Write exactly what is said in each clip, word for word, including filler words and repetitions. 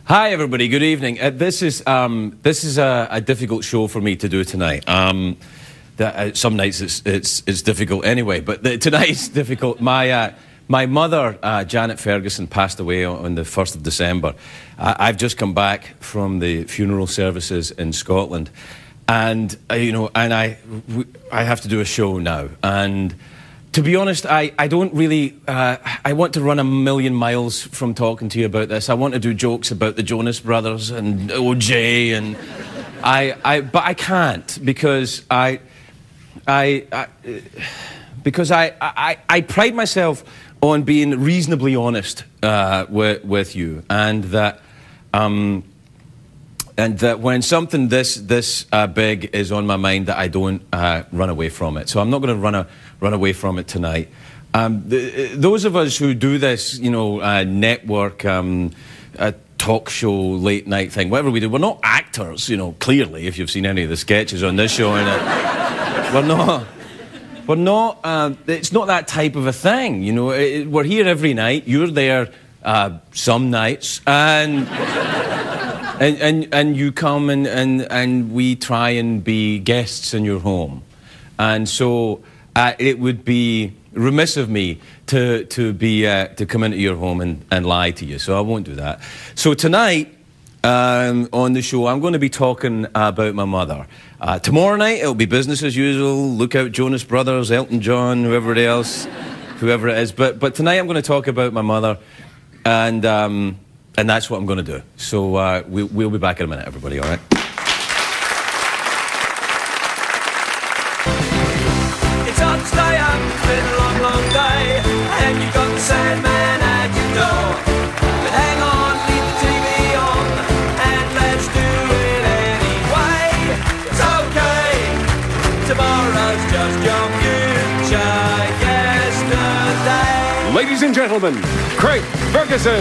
Hi, everybody. Good evening. Uh, this is um, this is a, a difficult show for me to do tonight. Um, that, uh, some nights it's it's it's difficult anyway, but the, tonight's difficult. My uh, my mother, uh, Janet Ferguson, passed away on, on the first of December. Uh, I've just come back from the funeral services in Scotland, and uh, you know, and I I have to do a show now. And to be honest, I, I don't really, uh, I want to run a million miles from talking to you about this. I want to do jokes about the Jonas Brothers and O J, and I, I, but I can't because I, I, I because I, I, I pride myself on being reasonably honest uh, with, with you, and that, um, and that when something this this uh, big is on my mind, that I don't uh, run away from it. So I'm not going to run a. run away from it tonight. Um, the, those of us who do this, you know, uh, network, um, uh, talk show, late night thing, whatever we do, we're not actors, you know, clearly, if you've seen any of the sketches on this show. And it, we're not, we're not, uh, it's not that type of a thing, you know. It, we're here every night, you're there uh, some nights, and, and, and, and you come and, and, and we try and be guests in your home. And so Uh, it would be remiss of me to to be uh, to come into your home and, and lie to you, so I won't do that. So tonight um, on the show, I'm going to be talking about my mother. Uh, tomorrow night it'll be business as usual. Look out, Jonas Brothers, Elton John, whoever else, whoever it is. But but tonight I'm going to talk about my mother, and um, and that's what I'm going to do. So uh, we, we'll be back in a minute, everybody. All right. Stay up, it's been a long, long day, and you've got the Sandman at your door. But hang on, leave the T V on, and let's do it anyway. It's okay, tomorrow's just your future yesterday. Ladies and gentlemen, Craig Ferguson.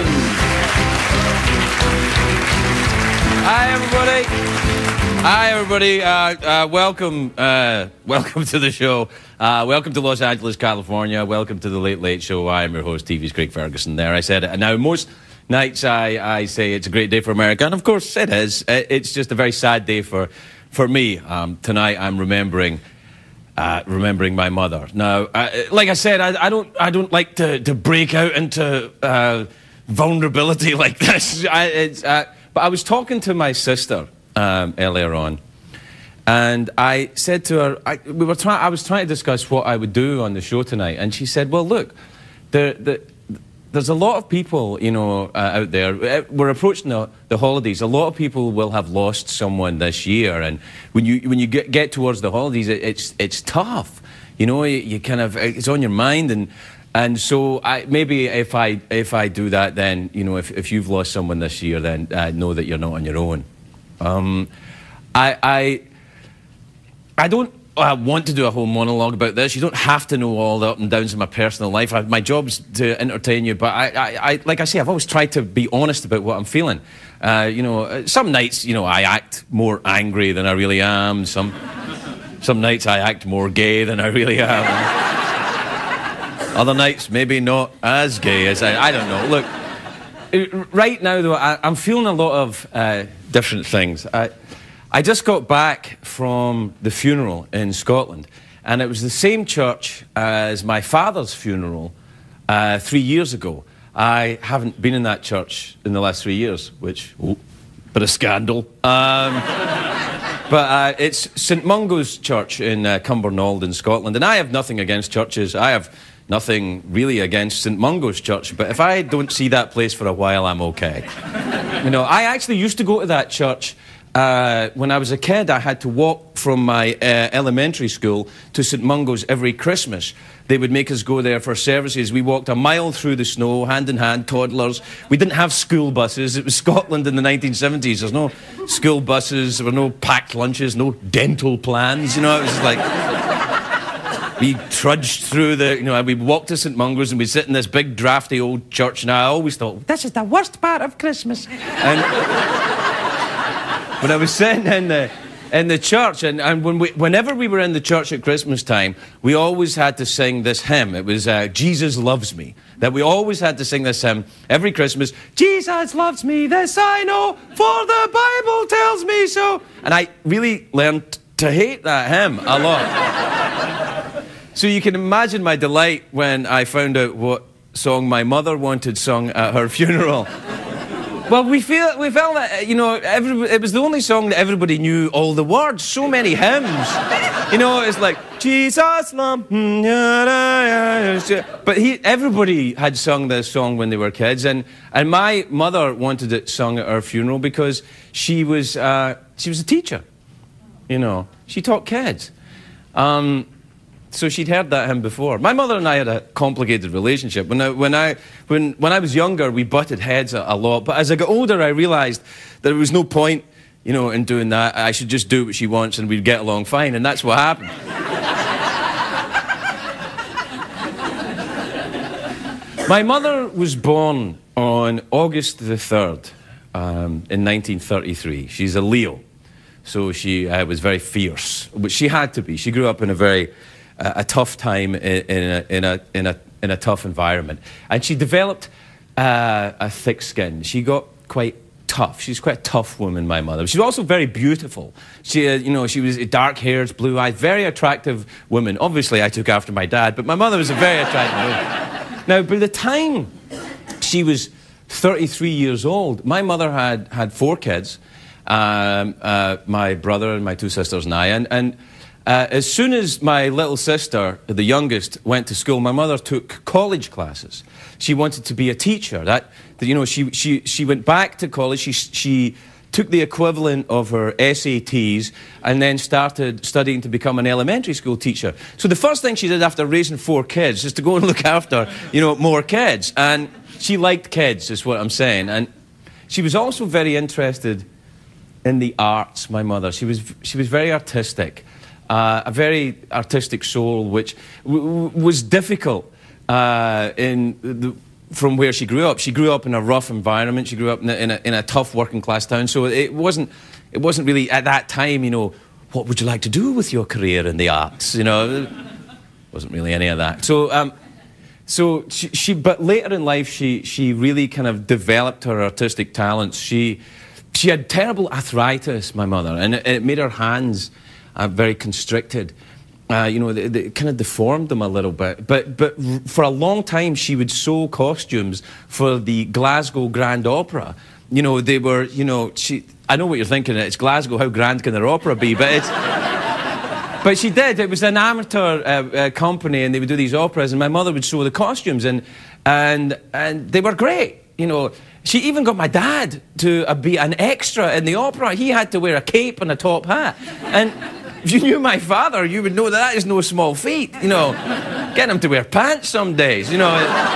Hi, everybody. Hi, everybody. Uh, uh, welcome, uh, welcome to the show. Uh, welcome to Los Angeles, California. Welcome to the Late Late Show. I am your host, T V's Craig Ferguson. There, I said it. And now, most nights I, I say it's a great day for America, and of course it is. It's just a very sad day for for me. Um, tonight, I'm remembering uh, remembering my mother. Now, uh, like I said, I, I don't I don't like to to break out into uh, vulnerability like this. I, it's, uh, but I was talking to my sister um, earlier on. And I said to her, I, we were trying. I was trying to discuss what I would do on the show tonight, and she said, "Well, look, there, there, there's a lot of people, you know, uh, out there. We're approaching the, the holidays. A lot of people will have lost someone this year, and when you when you get, get towards the holidays, it, it's it's tough. You know, you, you kind of it's on your mind, and and so I, maybe if I if I do that, then you know, if if you've lost someone this year, then uh, know that you're not on your own. Um, I." I I don't uh, want to do a whole monologue about this. You don't have to know all the up and downs of my personal life. I, my job's to entertain you, but I, I, I, like I say, I've always tried to be honest about what I'm feeling. Uh, you know, some nights, you know, I act more angry than I really am. Some, some nights I act more gay than I really am. Other nights, maybe not as gay as I. I don't know. Look, right now though, I, I'm feeling a lot of uh, different things. I, I just got back from the funeral in Scotland, and it was the same church as my father's funeral uh, three years ago. I haven't been in that church in the last three years, which, oh, bit of scandal. Um, but uh, it's Saint Mungo's Church in uh, Cumbernauld in Scotland, and I have nothing against churches. I have nothing really against Saint Mungo's Church, but if I don't see that place for a while, I'm okay. You know, I actually used to go to that church. Uh, when I was a kid, I had to walk from my uh, elementary school to Saint Mungo's every Christmas. They would make us go there for services. We walked a mile through the snow, hand in hand, toddlers. We didn't have school buses. It was Scotland in the nineteen seventies. There's no school buses. There were no packed lunches, no dental plans. You know, it was like we trudged through the, you know, we walked to Saint Mungo's and we'd sit in this big drafty old church, and I always thought, this is the worst part of Christmas. And when I was sitting in the in the church, and, and when we, whenever we were in the church at Christmas time, we always had to sing this hymn. It was uh, Jesus Loves Me. That we always had to sing this hymn every Christmas. Jesus loves me, this I know, for the Bible tells me so. And I really learned to hate that hymn a lot. So you can imagine my delight when I found out what song my mother wanted sung at her funeral. Well, we feel we felt that, you know, every, it was the only song that everybody knew all the words. So many hymns. You know, it's like, Jesus, love, but he, everybody had sung this song when they were kids, and, and my mother wanted it sung at her funeral because she was, uh, she was a teacher, you know. She taught kids. Um, So she'd heard that hymn before. My mother and I had a complicated relationship. When I, when I, when, when I was younger, we butted heads a, a lot. But as I got older, I realised that there was no point, you know, in doing that. I should just do what she wants and we'd get along fine. And that's what happened. My mother was born on August the third um, in nineteen thirty-three. She's a Leo. So she uh, was very fierce, which she had to be. She grew up in a very... Uh, a tough time in, in, a, in, a, in, a, in a tough environment. And she developed uh, a thick skin. She got quite tough. She's quite a tough woman, my mother. She was also very beautiful. She, uh, you know, she was dark-haired, blue-eyed, very attractive woman. Obviously, I took after my dad, but my mother was a very attractive woman. Now, by the time she was thirty-three years old, my mother had, had four kids, um, uh, my brother and my two sisters and I, and, and Uh, as soon as my little sister, the youngest, went to school, my mother took college classes. She wanted to be a teacher. That, that you know, she, she, she went back to college. She, she took the equivalent of her S A Ts and then started studying to become an elementary school teacher. So the first thing she did after raising four kids is to go and look after, you know, more kids. And she liked kids, is what I'm saying. And she was also very interested in the arts, my mother. She was, she was very artistic. Uh, a very artistic soul, which w w was difficult uh, in the, from where she grew up. She grew up in a rough environment. She grew up in a, in a, in a tough working class town. So it wasn't, it wasn't really at that time, you know, what would you like to do with your career in the arts? You know, it wasn't really any of that. So, um, so she, she, but later in life, she she really kind of developed her artistic talents. She she had terrible arthritis, my mother, and it, it made her hands Uh, very constricted. Uh, you know, they, they kind of deformed them a little bit. But, but for a long time, she would sew costumes for the Glasgow Grand Opera. You know, they were, you know, she... I know what you're thinking, it's Glasgow, how grand can their opera be? But it's... But she did. It was an amateur uh, uh, company, and they would do these operas, and my mother would sew the costumes, and, and, and they were great, you know. She even got my dad to uh, be an extra in the opera. He had to wear a cape and a top hat. And if you knew my father, you would know that that is no small feat, you know. Getting him to wear pants some days, you know.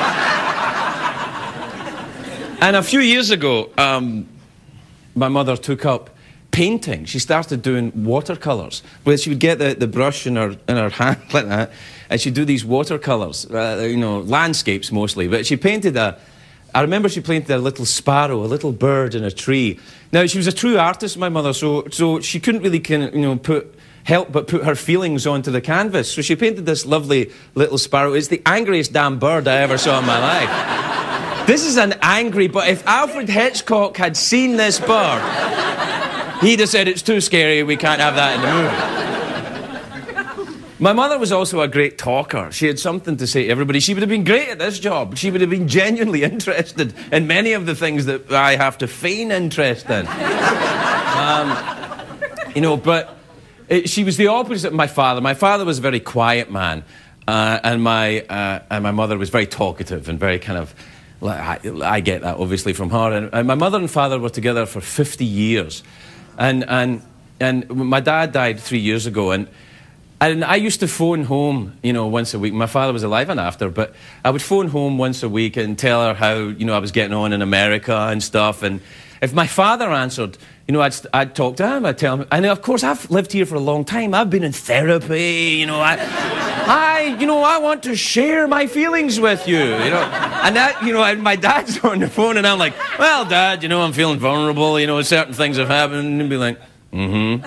And a few years ago, um, my mother took up painting. She started doing watercolours, where she would get the, the brush in her, in her hand like that, and she'd do these watercolours, uh, you know, landscapes mostly. But she painted a... I remember she painted a little sparrow, a little bird in a tree. Now, she was a true artist, my mother, so, so she couldn't really, kind of, you know, put, help but put her feelings onto the canvas. So she painted this lovely little sparrow. It's the angriest damn bird I ever saw in my life. This is an angry, but if Alfred Hitchcock had seen this bird, he'd have said, it's too scary, we can't have that in the movie. My mother was also a great talker. She had something to say to everybody. She would have been great at this job. She would have been genuinely interested in many of the things that I have to feign interest in. Um, you know, but it, she was the opposite of my father. My father was a very quiet man, uh, and my uh, and my mother was very talkative and very kind of. I, I get that obviously from her. And, and my mother and father were together for fifty years, and and and my dad died three years ago, and. And I used to phone home, you know, once a week. My father was alive and after, but I would phone home once a week and tell her how, you know, I was getting on in America and stuff. And if my father answered, you know, I'd, I'd talk to him, I'd tell him. And of course, I've lived here for a long time. I've been in therapy, you know. I, I you know, I want to share my feelings with you, you know. And that, you know, and my dad's on the phone and I'm like, well, Dad, you know, I'm feeling vulnerable, you know, certain things have happened. And he'd be like, Mm-hmm.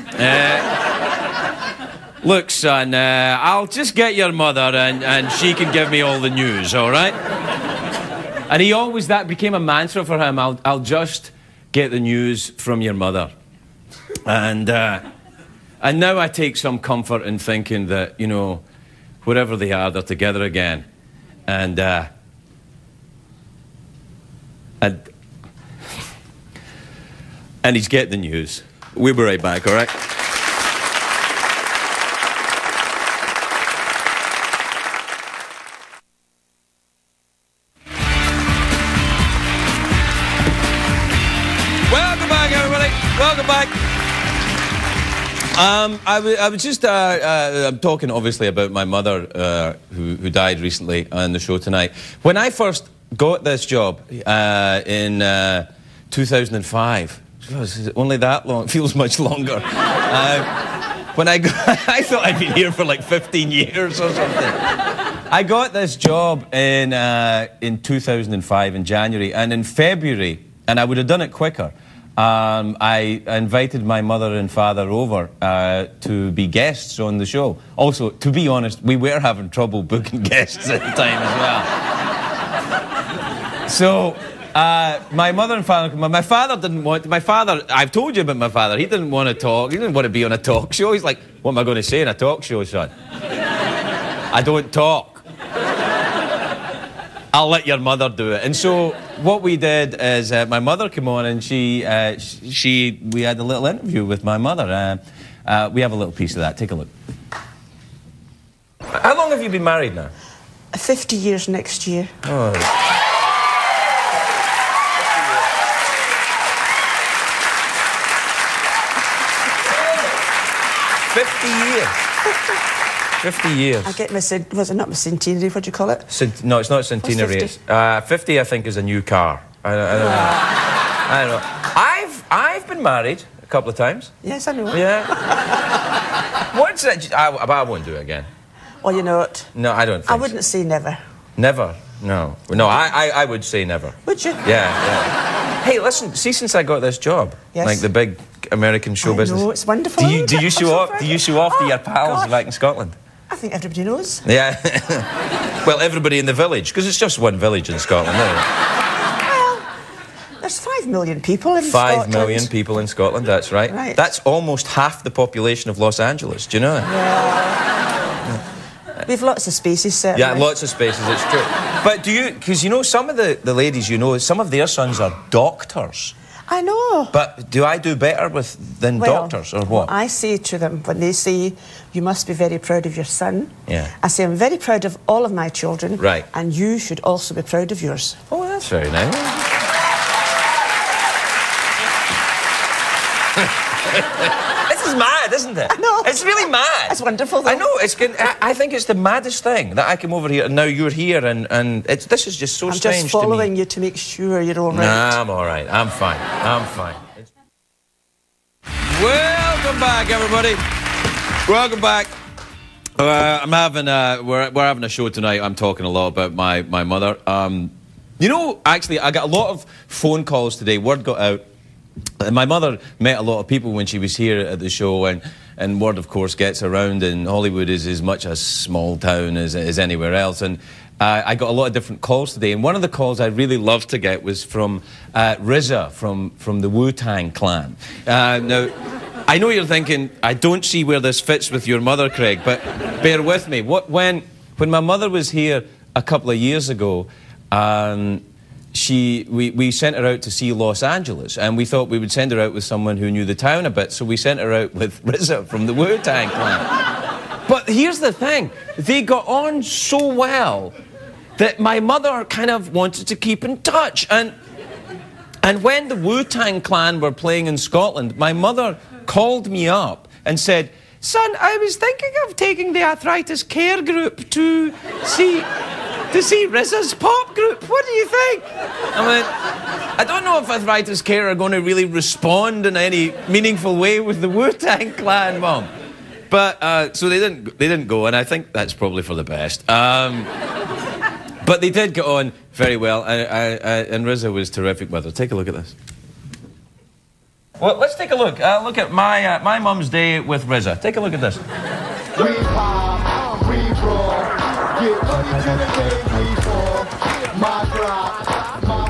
uh, look, son, uh, I'll just get your mother and, and she can give me all the news, all right? And he always, that became a mantra for him. I'll, I'll just get the news from your mother. And, uh, and now I take some comfort in thinking that, you know, wherever they are, they're together again. And, uh, and, and he's getting the news. We'll be right back, all right? Welcome back, everybody. Welcome back. Um, I, w I was just, uh, uh, I'm talking obviously about my mother uh, who, who died recently on the show tonight. When I first got this job uh, in uh, two thousand five, gosh, is it only that long? It feels much longer. uh, when I got, I thought I'd been here for like fifteen years or something. I got this job in, uh, in two thousand five in January, and in February, and I would have done it quicker, Um, I invited my mother and father over uh, to be guests on the show. Also, to be honest, we were having trouble booking guests at the time as well. So, uh, my mother and father, my father didn't want, my father, I've told you about my father, he didn't want to talk, he didn't want to be on a talk show. He's like, what am I going to say in a talk show, son? I don't talk. I'll let your mother do it. And so what we did is uh, my mother came on and she, uh, she, we had a little interview with my mother. Uh, uh, we have a little piece of that. Take a look. How long have you been married now? fifty years next year. Oh. fifty years. fifty years. I get my, was it not my centenary, what do you call it? Cent no, it's not centenary. What's fifty? Uh, fifty, I think, is a new car. I, I, don't know. I don't know. I've, I've been married a couple of times. Yes, I know. Yeah. What's it? I, I won't do it again. Oh, you know it? No, I don't think I wouldn't so. say never. Never? No. No, I, I, I would say never. Would you? Yeah, yeah. Hey, listen, see, since I got this job, yes. like the big American show I business. know, it's wonderful. Do you, do you show off? Do you show off to your pals gosh. back in Scotland? I think everybody knows. Yeah. Well, everybody in the village, because it's just one village in Scotland, isn't it? Well, there's five million people in Five Scotland. million people in Scotland, that's right. Right. That's almost half the population of Los Angeles, do you know that? Yeah. We've lots of spaces, certainly. Yeah, lots of spaces, it's true. But do you, because you know, some of the, the ladies you know, some of their sons are doctors. I know. But do I do better with than well, doctors, or what? I say to them, when they say, you must be very proud of your son, Yeah. I say, I'm very proud of all of my children, Right. and you should also be proud of yours. Oh, that's very nice. This is mad, isn't it? I know. It's really mad. It's wonderful, though. I know. It's good. I, I think it's the maddest thing that I come over here and now you're here, and and it's this is just so I'm strange just following to me. you to make sure you're all right. Nah, I'm all right. I'm fine. I'm fine. It's... Welcome back, everybody. Welcome back. Uh, I'm having a, we're we're having a show tonight. I'm talking a lot about my my mother. Um, you know, actually, I got a lot of phone calls today. Word got out. And my mother met a lot of people when she was here at the show, and, and word, of course, gets around, and Hollywood is as much a small town as, as anywhere else. And uh, I got a lot of different calls today, and one of the calls I really loved to get was from uh, R Z A, from, from the Wu-Tang Clan. Uh, now, I know you're thinking, I don't see where this fits with your mother, Craig, but bear with me. What, when, when my mother was here a couple of years ago, um, She, we, we sent her out to see Los Angeles, and we thought we would send her out with someone who knew the town a bit, so we sent her out with R Z A from the Wu-Tang Clan. But here's the thing, they got on so well that my mother kind of wanted to keep in touch, and, and when the Wu-Tang Clan were playing in Scotland, my mother called me up and said, son, I was thinking of taking the arthritis care group to see... to see R Z A's pop group. What do you think? I mean, I don't know if arthritis care are going to really respond in any meaningful way with the Wu-Tang Clan, Mum. But, uh, so they didn't, they didn't go, and I think that's probably for the best. Um, but they did get on very well, and, I, I, and R Z A was terrific with her. Take a look at this. Well, let's take a look. Uh, look at my uh, my mum's day with R Z A. Take a look at this. We pop, we draw, get money to the game we fall. My drop, my...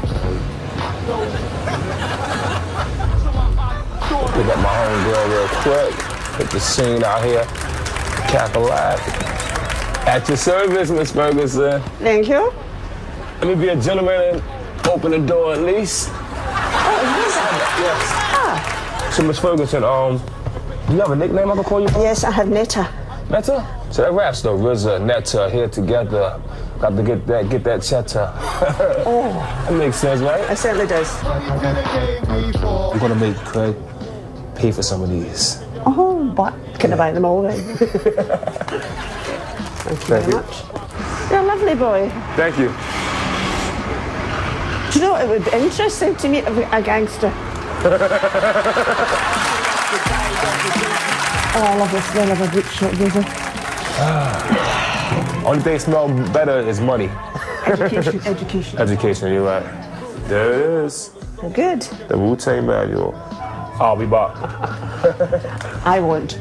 Pick up my homegirl real quick. Hit the scene out here. Cackalack. At your service, Miss Ferguson. Thank you. Let me be a gentleman and open the door at least. Oh, yes. Yes. Ah. So, Miss Ferguson, um, do you have a nickname I can call you? Yes, I have Netta. Netta? So that raps though. R Z A, Netta, here together. Got to get that, get that cheddar. Oh. That makes sense, right? It certainly does. I'm gonna make Craig pay for some of these. Oh, but can I buy them all then? Thank you Thank very you. much. You're a lovely boy. Thank you. Do you know, it would be interesting to meet a, a gangster. Oh, I love the smell of a boot shop, Rosa. Only thing smell better is money. Education, education. Education, you're right. There it is. Good. The Wu-Tang manual. I'll be back. I won't.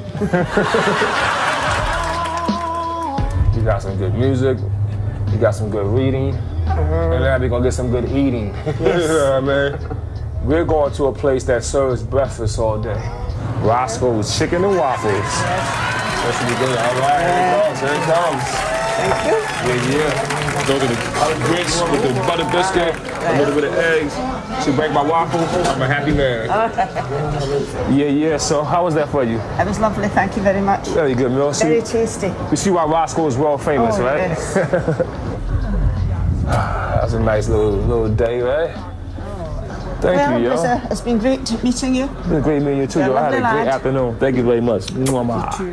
You got some good music. You got some good reading. Uh-huh. And now we're going to get some good eating. Yes. You know what I mean? We're going to a place that serves breakfast all day. Roscoe's Chicken and Waffles. Yes. That should be good. All right, here it goes. Here it comes. Thank you. Yeah, yeah. Go to the grits with the butter biscuit, a little bit of eggs. She break my waffle. I'm a happy man. Yeah, yeah. So how was that for you? It was lovely, thank you very much. Very good, Mill. See, Very tasty. you see why Roscoe is world famous, Oh, right? yes. That's a nice little little day, right? Thank Well, you, yo. it's, uh, it's been great meeting you. It's been great meeting you too, You're a yo. I had a lovely great lad. afternoon. Thank you very much. Mwah. You too.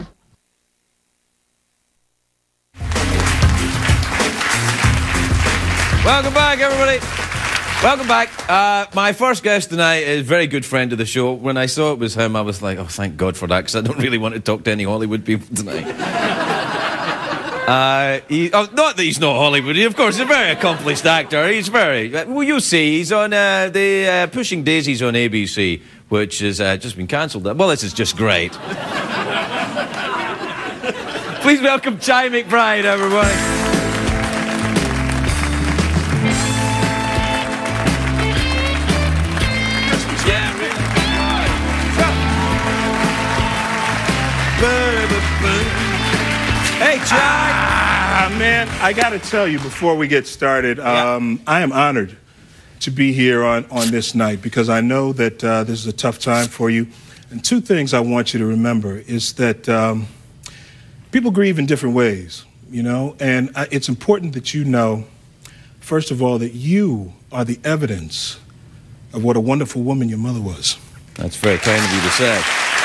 Welcome back, everybody. Welcome back. Uh, my first guest tonight is a very good friend of the show. When I saw it was him, I was like, oh, thank God for that, because I don't really want to talk to any Hollywood people tonight. uh, he, oh, not that he's not Hollywood. He, of course, he's a very accomplished actor. He's very... Well, you'll see. He's on uh, the uh, Pushing Daisies on A B C, which has uh, just been cancelled. Well, this is just great. Please welcome Chi McBride, everybody. Hey, Chi! Ah, man, I got to tell you before we get started, um, yeah. I am honored to be here on, on this night because I know that uh, this is a tough time for you. And two things I want you to remember is that um, people grieve in different ways, you know, and I, it's important that you know, first of all, that you are the evidence of what a wonderful woman your mother was. That's very kind of you to say.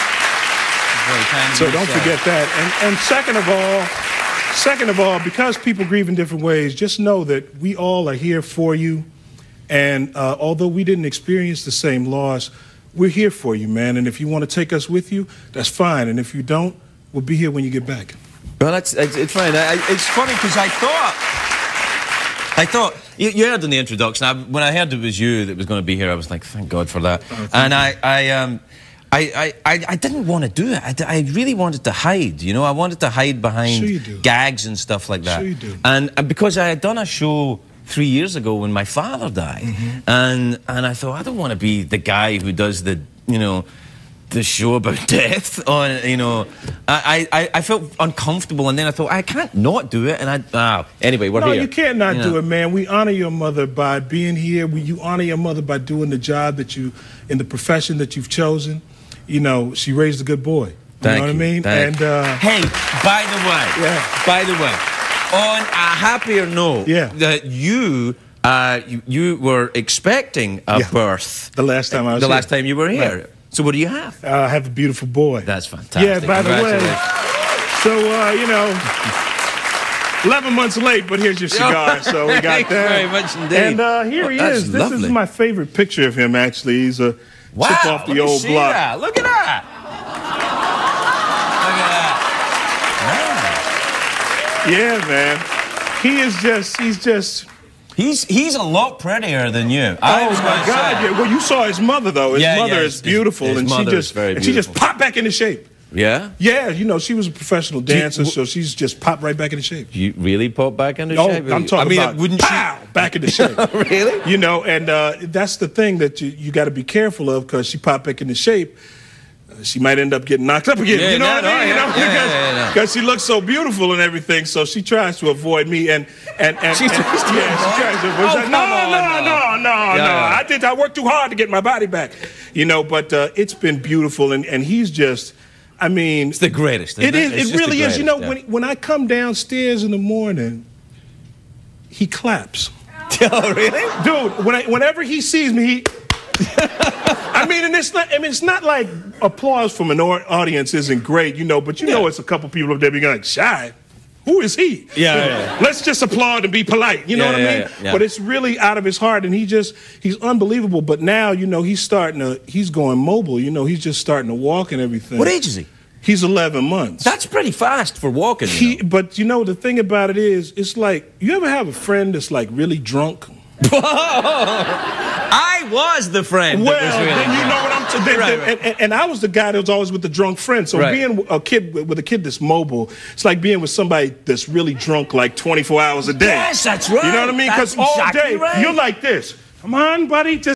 So don't forget that. And, and second of all, second of all, because people grieve in different ways, just know that we all are here for you. And uh, although we didn't experience the same loss, we're here for you, man. And if you want to take us with you, that's fine. And if you don't, we'll be here when you get back. Well, that's it's, it's fine. I, it's funny because I thought, I thought you, you heard in the introduction. I, when I heard it was you that was going to be here, I was like, thank God for that. Oh, and I, I um. I, I, I didn't want to do it. I, I really wanted to hide, you know. I wanted to hide behind Sure you do. gags and stuff like that. Sure you do. And, and because I had done a show three years ago when my father died, Mm-hmm. and and I thought I don't want to be the guy who does the, you know, the show about death. On you know, I, I, I felt uncomfortable, and then I thought I can't not do it. And I ah, anyway, we're no, here. you can't not you do know. it, man. We honor your mother by being here. We, you honor your mother by doing the job that you, in the profession that you've chosen. You know, she raised a good boy. You Thank know what you. I mean? Thank and uh, hey, by the way, Yeah. by the way, on a happier note, Yeah. that you, uh, you you were expecting a Yeah. birth the last time I was the here. last time you were here. Right. So what do you have? Uh, I have a beautiful boy. That's fantastic. Yeah, by the way. Congratulations. So, uh, you know, eleven months late, but here's your cigar. So we got Thanks that. very much indeed. And uh, here he Well, that's is. This lovely. is my favorite picture of him, actually. He's a Wow, chip off the let me old see block. that. Look at that. Look at that. Yeah, man. He is just, he's just, He's he's a lot prettier than you. I Oh was my gonna God! say. Yeah. Well, you saw his mother though. His Yeah, mother yeah, is his- beautiful, his and she mother is just very and she just beautiful. popped back into shape. Yeah? Yeah, you know, she was a professional dancer, you- so she's just popped right back into shape. You really pop back into Oh, shape? I'm talking I mean, about wouldn't pow, back into shape. Really? You know, and uh, that's the thing that you, you got to be careful of because she popped back into shape. Uh, she might end up getting knocked up again. Yeah, you know no, what no, I mean? You yeah, know, yeah, because yeah, yeah, because she looks so beautiful and everything, so she tries to avoid me. And and and, She and- tries to yeah, she tries to avoid. Oh, She's like, no, come on, no, no. no, no, Yeah, no. yeah. I did. I worked too hard to get my body back. You know, but uh, it's been beautiful, and and he's just. I mean, It's the greatest, isn't It it? is. It's It just the really is. You know, greatest, when when I come downstairs in the morning, he claps. Oh, really? Dude, when I, whenever he sees me, he. I mean, and it's not. I mean, it's not like applause from an au- audience isn't great, you know. But you know, it's a couple people up there being like, "Shy, who is he?" Yeah, yeah. Let's just applaud and be polite. You know Yeah, what I yeah, mean? yeah, yeah. But it's really out of his heart, and he just he's unbelievable. But now, you know, he's starting to. He's going mobile. You know, he's just starting to walk and everything. What age is he? He's eleven months. That's pretty fast for walking. You He, know? but you know, the thing about it is, it's like you ever have a friend that's like really drunk. I was the friend. Well, that was really then you drunk. know what I'm saying. Right, right. And, and, and I was the guy that was always with the drunk friend. So Right. being a kid with with a kid that's mobile, it's like being with somebody that's really drunk like twenty-four hours a day. Yes, that's right. You know what I mean? Because That's all exactly day right. you're like this. Come on, buddy, just.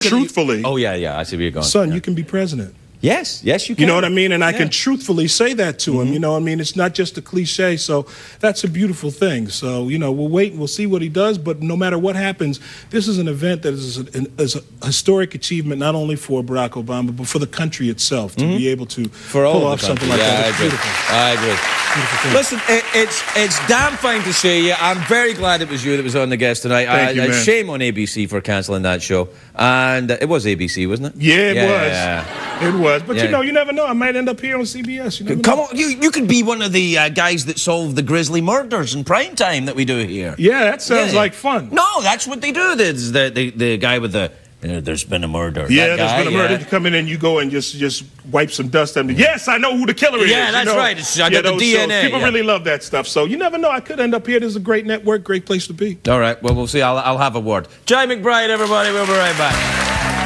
truthfully. Oh, yeah, yeah, I see where you're going. Son, yeah. you can be president. Yes, yes, you can. You know what I mean? And I yeah. can truthfully say that to him. Mm-hmm. You know what I mean? It's not just a cliche. So that's a beautiful thing. So, you know, we'll wait and we'll see what he does. But no matter what happens, this is an event that is, an, is a historic achievement, not only for Barack Obama, but for the country itself to mm-hmm. be able to for pull all off the something country. like yeah, that. I It's agree. beautiful. I agree. Listen, it, it's it's damn fine to see you. I'm very glad it was you that was on the guest tonight. Thank I, you, I, man. Shame on A B C for cancelling that show. And uh, it was A B C, wasn't it? Yeah, it yeah, was. Yeah. It was. But, Yeah. you know, you never know. I might end up here on C B S. You never Come know. on, you, you could be one of the uh, guys that solve the grisly murders in prime time that we do here. Yeah, that sounds Yeah. like fun. No, that's what they do. There's the, the, the guy with the, uh, there's been a murder. Yeah, That there's guy, been a murder. yeah. You come in and you go and just just wipe some dust on me. Yes, I know who the killer is. Yeah, you that's know? right. It's- I got You the know, D N A, So people yeah. really love that stuff. So you never know. I could end up here. This is a great network, great place to be. All right, well, we'll see. I'll, I'll have a word. Jai McBride, everybody. We'll be right back.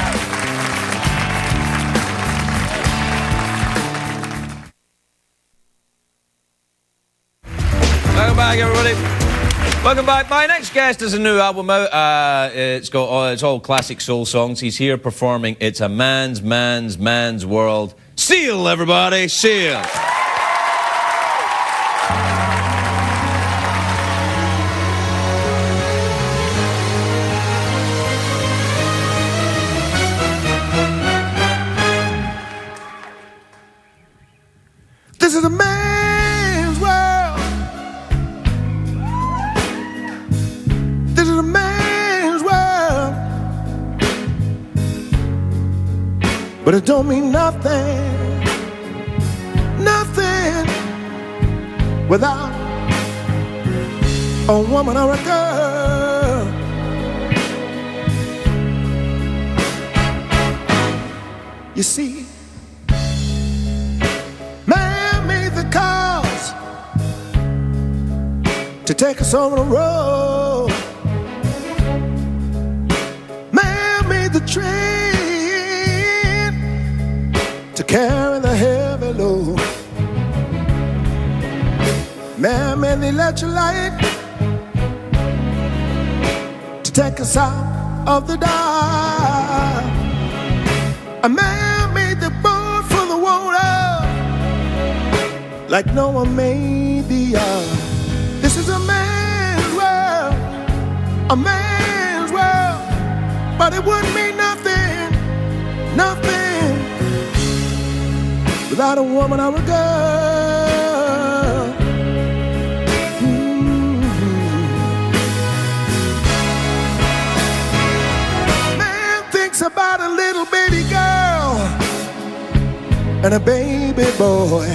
Welcome back, everybody. Welcome back. My next guest has a new album out. Uh, it's got all, it's all classic soul songs. He's here performing It's a Man's, Man's, Man's World. Seal, everybody. Seal. This is a man's world. This is a man's world. But it don't mean nothing, nothing without a woman or a girl. You see, man made the cars to take us on the road. Man made the train to carry the heavy load. Man made the electric light to take us out of the dark. A man made the boat for the water like no one made the earth. This is a man's world, a man's world, but it wouldn't mean nothing, nothing without a woman or a girl. Mm-hmm. Man thinks about a little baby girl and a baby boy.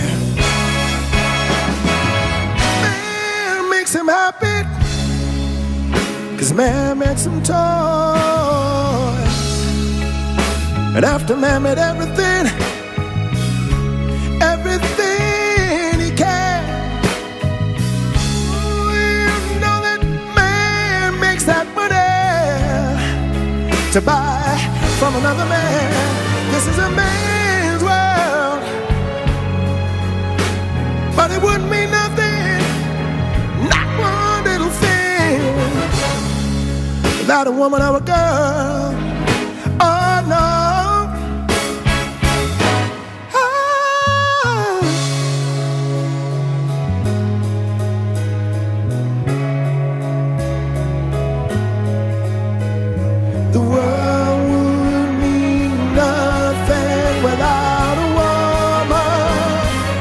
Man makes him happy, 'cause man makes him toys. And after man made everything, everything he can, you know that man makes that money to buy from another man. This is a man's world, but it wouldn't mean nothing, not one little thing, without a woman or a girl. Oh no. The world would mean nothing without a woman,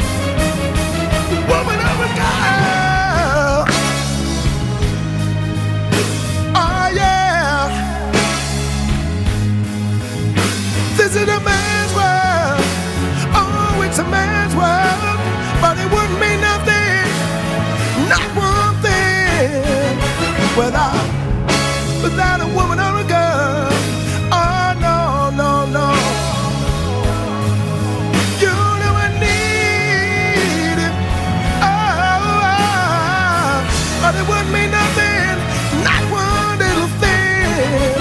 woman or a girl. Oh yeah, this is a man's world. Oh, it's a man's world, but it wouldn't mean nothing, not one thing, without, without a woman or a girl. Oh no, no, no. You never need it. Oh, oh, but it wouldn't mean nothing, not one little thing.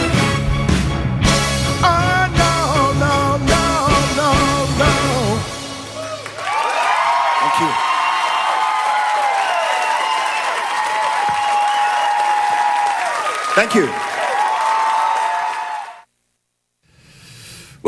Oh no, no, no, no, no. Thank you. Thank you.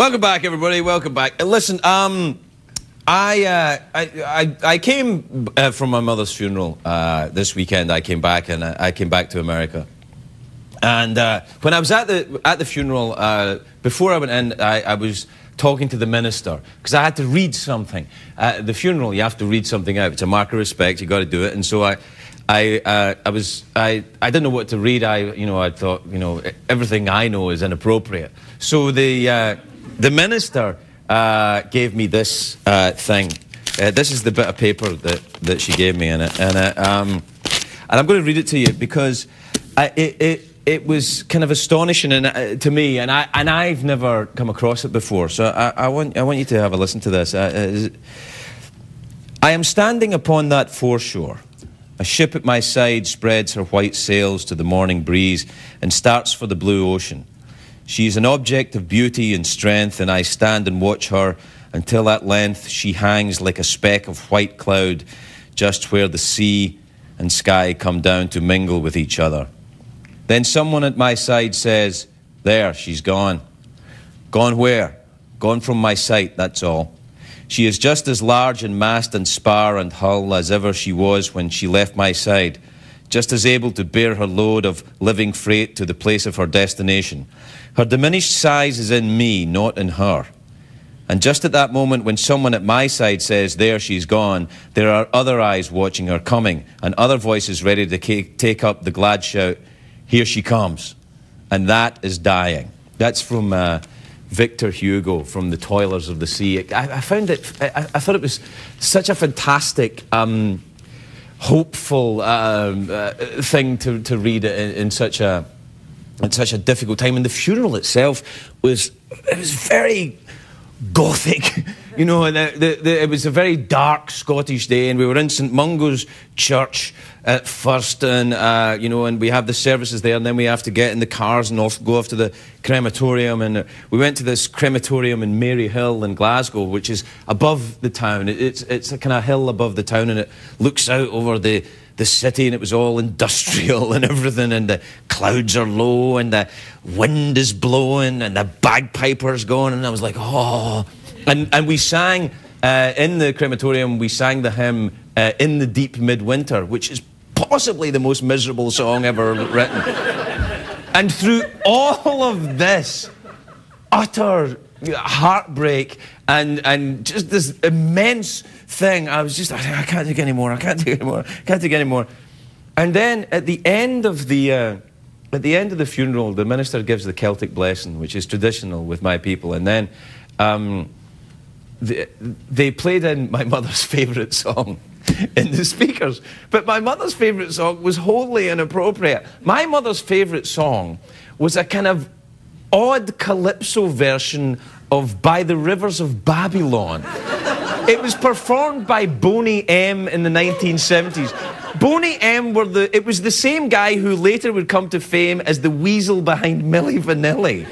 Welcome back, everybody. Welcome back. Uh, listen, um, I, uh, I, I, I came uh, from my mother's funeral uh, this weekend. I came back, and I, I came back to America. And uh, when I was at the at the funeral, uh, before I went in, I, I was talking to the minister because I had to read something. Uh, at the funeral, you have to read something out. It's a mark of respect. You got to do it. And so I, I, uh, I was, I, I didn't know what to read. I, you know, I thought, you know, everything I know is inappropriate. So the uh, the minister uh, gave me this uh, thing. Uh, this is the bit of paper that that she gave me in it, and uh, um, and I'm going to read it to you because I, it. it It was kind of astonishing and, uh, to me, and I and I've never come across it before. So I, I want I want you to have a listen to this. Uh, I am standing upon that foreshore. A ship at my side spreads her white sails to the morning breeze and starts for the blue ocean. She is an object of beauty and strength, and I stand and watch her until at length she hangs like a speck of white cloud, just where the sea and sky come down to mingle with each other. Then someone at my side says, "There, she's gone." Gone where? Gone from my sight, that's all. She is just as large in mast and spar and hull as ever she was when she left my side, just as able to bear her load of living freight to the place of her destination. Her diminished size is in me, not in her. And just at that moment when someone at my side says, "There, she's gone," there are other eyes watching her coming, and other voices ready to take up the glad shout, "Here she comes." And that is dying. That's from uh, Victor Hugo, from The Toilers of the Sea. I, I found it, I, I thought it was such a fantastic, um, hopeful um, uh, thing to, to read in, in, such a, in such a difficult time. And the funeral itself was, it was very gothic, you know, and the, the, the, it was a very dark Scottish day, and we were in St Mungo's Church at first, and uh, you know, and we have the services there, and then we have to get in the cars and off, go off to the crematorium, and uh, we went to this crematorium in Maryhill in Glasgow, which is above the town. It, it's it's a kind of hill above the town, and it looks out over the the city, and it was all industrial and everything, and the clouds are low, and the wind is blowing, and the bagpipers going, and I was like, oh, and and we sang uh, in the crematorium. We sang the hymn uh, "In the Deep Midwinter," which is possibly the most miserable song ever written. And through all of this utter heartbreak and and just this immense thing, I was just, I can't take any more, I can't take any more, I can't take any more. And then at the end of the uh, at the end of the funeral, the minister gives the Celtic blessing, which is traditional with my people, and then um, the, they played in my mother's favourite song in the speakers. But my mother's favourite song was wholly inappropriate. My mother's favourite song was a kind of odd calypso version of By the Rivers of Babylon. It was performed by Boney M in the nineteen seventies. Boney M were the, it was the same guy who later would come to fame as the weasel behind Milli Vanilli.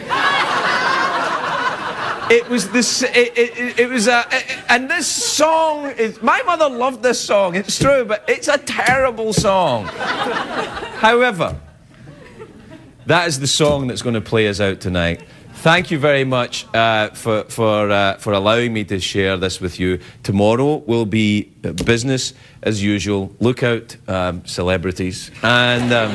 It was this. It, it, it was a. And this song is. My mother loved this song. It's true, but it's a terrible song. However, that is the song that's going to play us out tonight. Thank you very much uh, for for uh, for allowing me to share this with you. Tomorrow will be business as usual. Look out, um, celebrities, and. Um,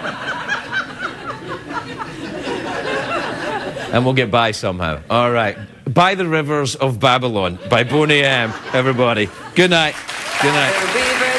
And we'll get by somehow. All right. By the Rivers of Babylon by Boney M. Everybody. Good night. Good night.